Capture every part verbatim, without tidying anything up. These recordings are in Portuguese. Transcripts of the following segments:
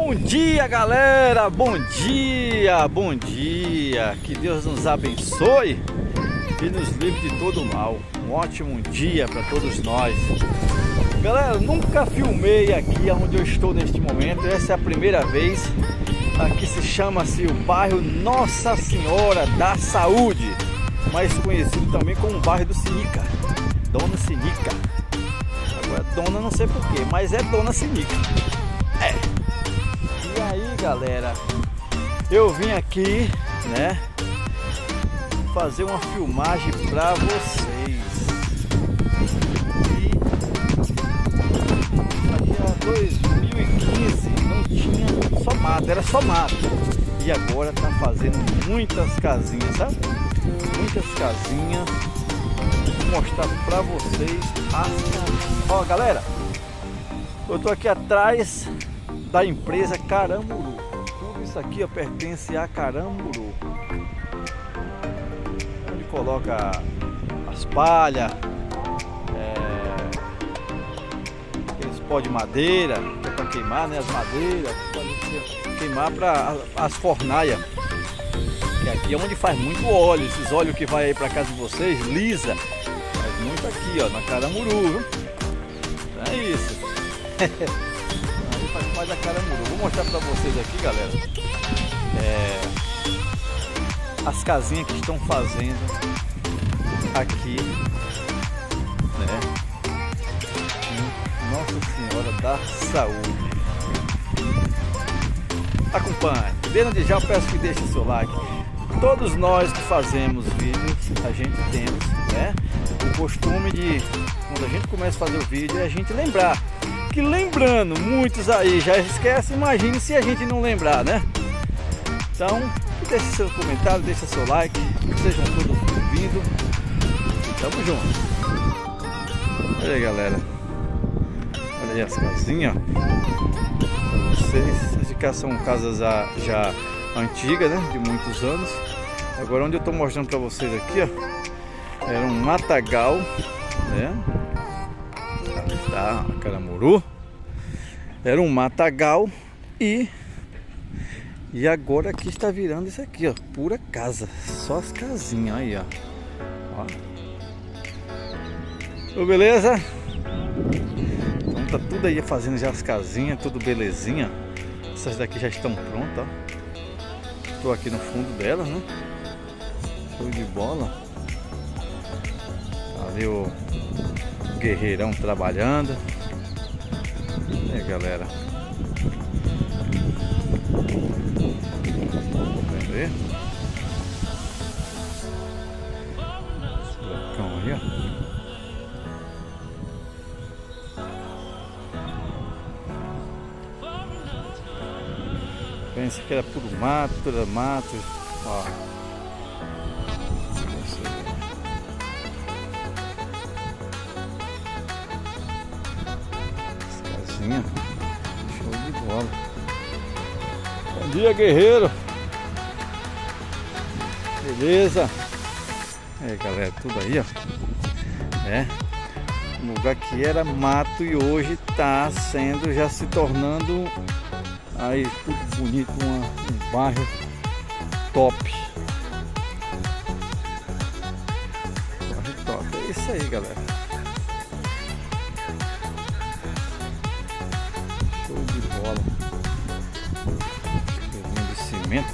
Bom dia, galera, bom dia, bom dia, que Deus nos abençoe e nos livre de todo mal. Um ótimo dia para todos nós. Galera, nunca filmei aqui onde eu estou neste momento, essa é a primeira vez. Aqui se chama-se o bairro Nossa Senhora da Saúde, mais conhecido também como o bairro do Sinica, Dona Sinica. Agora Dona não sei porquê, mas é Dona Sinica. É. E aí, galera, eu vim aqui, né, fazer uma filmagem para vocês. E aqui em dois mil e quinze não tinha só mato, era só mato. E agora tá fazendo muitas casinhas, sabe? Muitas casinhas. Vou mostrar para vocês as casinhas. Ó, galera, eu tô aqui atrás da empresa Caramuru. Tudo isso aqui ó, pertence a Caramuru. Onde coloca as palhas, é, aqueles pó de madeira, que é para queimar, né? As madeiras, para queimar para as fornalhas. Que aqui é onde faz muito óleo. Esses óleos que vai aí para casa de vocês, lisa, faz muito aqui, ó, na Caramuru, viu? É isso. Faz parte da Caramuru. Vou mostrar para vocês aqui, galera, é, as casinhas que estão fazendo aqui, né? Nossa Senhora da Saúde. Acompanhe. Desde já eu peço que deixe seu like. Todos nós que fazemos vídeos, a gente temos, né, o costume de, quando a gente começa a fazer o vídeo, é a gente lembrar. Que lembrando, muitos aí já esquecem, imagine se a gente não lembrar, né? Então, deixe seu comentário, deixe seu like, sejam todos bem-vindos e tamo junto. Olha aí, galera, olha aí as casinhas. Vocês, essas cá são casas já, já antigas, né? De muitos anos. Agora onde eu tô mostrando pra vocês aqui, ó, era um matagal, né? Da Caramuru, era um matagal e e agora aqui está virando isso aqui, ó, pura casa, só as casinhas aí, ó, ó. Beleza? Então tá tudo aí fazendo já as casinhas, tudo belezinha. Essas daqui já estão prontas, ó. Estou aqui no fundo delas, né? Show de bola. Ali o guerreirão trabalhando. E aí, galera, vendo aí? Esse blocão aí, ó. Pensa que era puro mato, puro mato, ó. Show de bola. Bom dia, guerreiro. Beleza? Aí, galera, tudo aí, ó. É um lugar que era mato e hoje tá sendo, já se tornando aí tudo bonito, uma, um bairro top. Bairro top. É isso aí, galera. De bola, de cimento.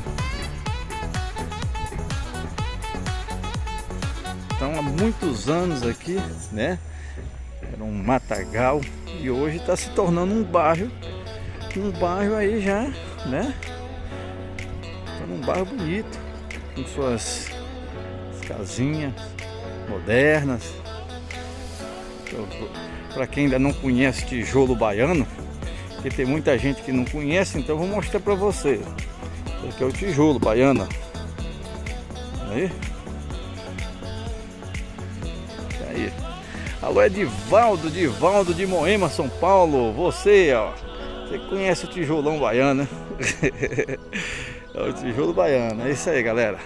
Então há muitos anos aqui, né, era um matagal e hoje está se tornando um bairro, um bairro aí já, né, tá num bairro bonito, com suas casinhas modernas. Para quem ainda não conhece tijolo baiano, porque tem muita gente que não conhece, então eu vou mostrar para você. Esse aqui é o tijolo baiano. Aí. Aí. Alô, Edivaldo, Edivaldo de Moema, São Paulo. Você, ó, você conhece o tijolão baiano, né? É o tijolo baiano. É isso aí, galera.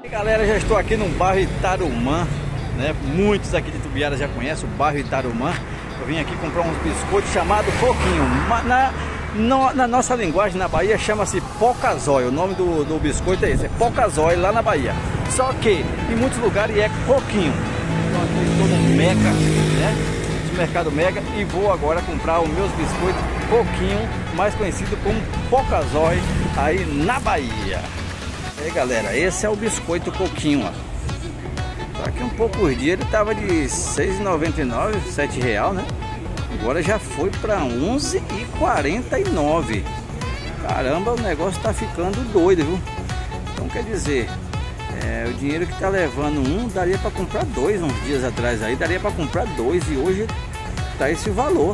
Galera, já estou aqui no bairro Itarumã, né? Muitos aqui de Tubiara já conhecem o bairro Itarumã. Eu vim aqui comprar uns biscoitos chamado Coquinho. Na, na, na nossa linguagem, na Bahia, chama-se Pocazói. O nome do, do biscoito é esse, é Pocazói lá na Bahia. Só que em muitos lugares é Coquinho. Então aqui estou no Meca, né? No mercado Mega, e vou agora comprar os meus biscoitos Coquinho, mais conhecido como Pocazói, aí na Bahia. E aí, galera, esse é o biscoito Coquinho, ó. Daqui um poucos dias ele tava de seis reais e noventa e nove centavos, sete reais, né? Agora já foi para onze reais e quarenta e nove centavos. Caramba, o negócio tá ficando doido, viu? Então quer dizer, é, o dinheiro que tá levando um, daria para comprar dois uns dias atrás aí, daria para comprar dois, e hoje tá esse valor.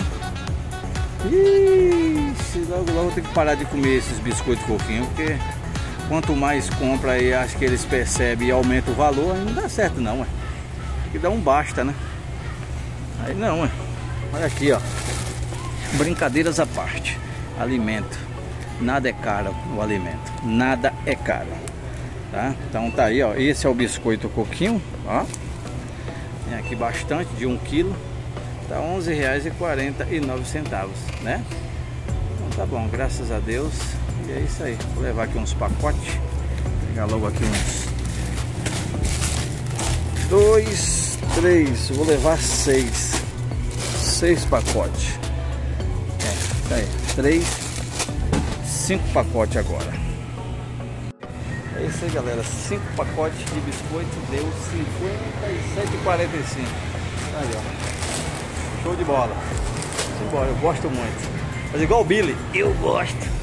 Ixi, logo logo eu tenho que parar de comer esses biscoitos Coquinho, porque quanto mais compra aí, acho que eles percebem e aumentam o valor, aí não dá certo não, ué. Tem que dar um basta, né? Aí não, ué. Olha aqui, ó. Brincadeiras à parte. Alimento. Nada é caro o alimento. Nada é caro. Tá? Então tá aí, ó. Esse é o biscoito Coquinho, ó. Tem aqui bastante, de um quilo. Tá onze reais e quarenta e nove centavos, né? Então tá bom, graças a Deus. E é isso aí, vou levar aqui uns pacotes. Vou pegar logo aqui uns dois, três, vou levar seis. Seis pacotes. É, tá aí, três, cinco pacotes agora. É isso aí, galera, cinco pacotes de biscoito deu cinquenta e sete reais e quarenta e cinco centavos. Aí, ó. Show de bola. Simbora, eu gosto muito. Mas igual o Billy, eu gosto.